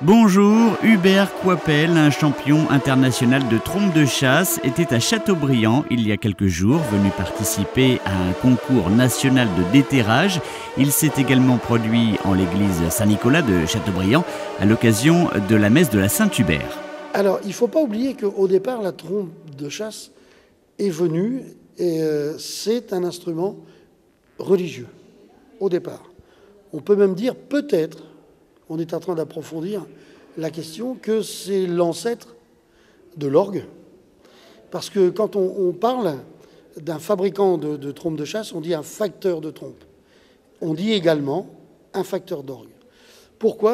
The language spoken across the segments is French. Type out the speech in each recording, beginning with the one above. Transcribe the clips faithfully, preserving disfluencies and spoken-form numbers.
Bonjour, Hubert Coipel, un champion international de trompe de chasse, était à Châteaubriand il y a quelques jours, venu participer à un concours national de déterrage. Il s'est également produit en l'église Saint-Nicolas de Châteaubriand à l'occasion de la messe de la Saint-Hubert. Alors, il ne faut pas oublier qu'au départ, la trompe de chasse est venue et euh, c'est un instrument religieux, au départ. On peut même dire peut-être, on est en train d'approfondir la question, que c'est l'ancêtre de l'orgue. Parce que quand on, on parle d'un fabricant de, de trompes de chasse, on dit un facteur de trompe. On dit également un facteur d'orgue. Pourquoi ?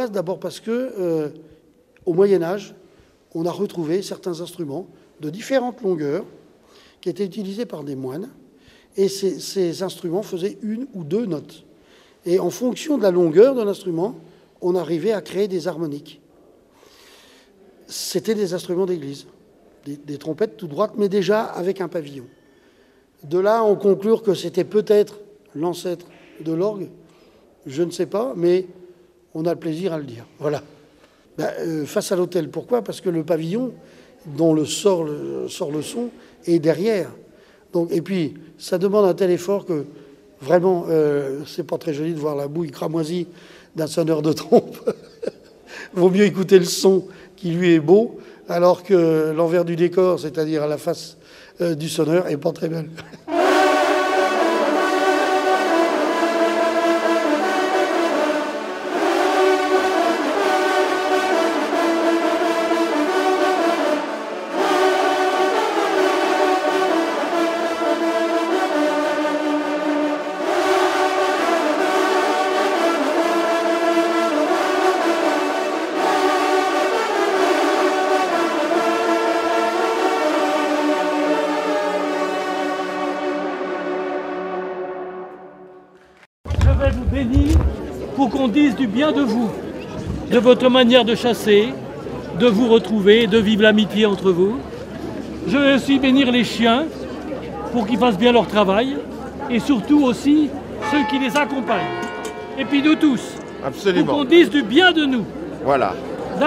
D'abord parce que euh, au Moyen-Âge, on a retrouvé certains instruments de différentes longueurs qui étaient utilisés par des moines. Et ces, ces instruments faisaient une ou deux notes. Et en fonction de la longueur de l'instrument, on arrivait à créer des harmoniques. C'était des instruments d'église, des, des trompettes tout droites, mais déjà avec un pavillon. De là, on conclure que c'était peut-être l'ancêtre de l'orgue, je ne sais pas, mais on a le plaisir à le dire. Voilà. Ben, euh, face à l'autel, pourquoi ? Parce que le pavillon, dont le sort, le sort le son, est derrière. Donc, et puis, ça demande un tel effort que, vraiment, euh, c'est pas très joli de voir la bouille cramoisie d'un sonneur de trompe. Vaut mieux écouter le son qui lui est beau, alors que l'envers du décor, c'est-à-dire à la face euh, du sonneur, est pas très belle. Je vais vous bénir pour qu'on dise du bien de vous, de votre manière de chasser, de vous retrouver, de vivre l'amitié entre vous. Je vais aussi bénir les chiens pour qu'ils fassent bien leur travail et surtout aussi ceux qui les accompagnent. Et puis nous tous, absolument, pour qu'on dise du bien de nous. Voilà. D'accord ?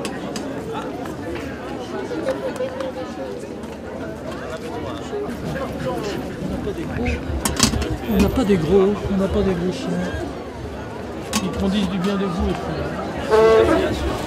On n'a pas des gros, on n'a pas des gros chiens. Ils qu'on dise du bien de vous. Et puis...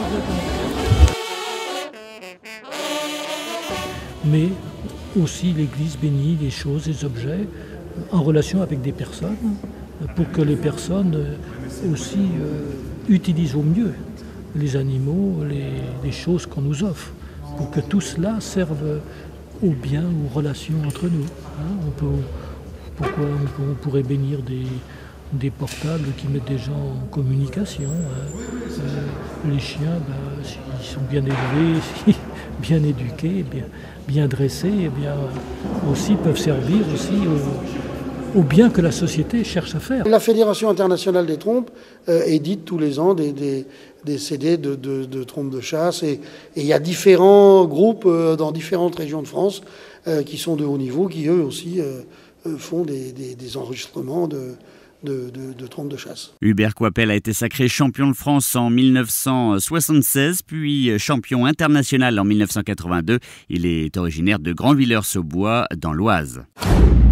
Mais aussi l'Église bénit les choses, les objets, en relation avec des personnes, pour que les personnes aussi euh, utilisent au mieux les animaux, les, les choses qu'on nous offre, pour que tout cela serve au bien, aux relations entre nous. Hein, on peut, pourquoi on, peut, on pourrait bénir des, des portables qui mettent des gens en communication. Hein. Euh, les chiens, ben, s'ils sont bien élevés, bien éduqués, bien, bien dressés, et bien, aussi peuvent servir aussi au, au bien que la société cherche à faire. La Fédération internationale des trompes euh, édite tous les ans des, des, des C D de, de, de trompes de chasse et il y a différents groupes euh, dans différentes régions de France euh, qui sont de haut niveau, qui eux aussi euh, font des, des, des enregistrements de, de, de, de trompes de chasse. Hubert Coipel a été sacré champion de France en mille neuf cent soixante-seize, puis champion international en mille neuf cent quatre-vingt-deux. Il est originaire de Grandvillers-sous-Bois, dans l'Oise.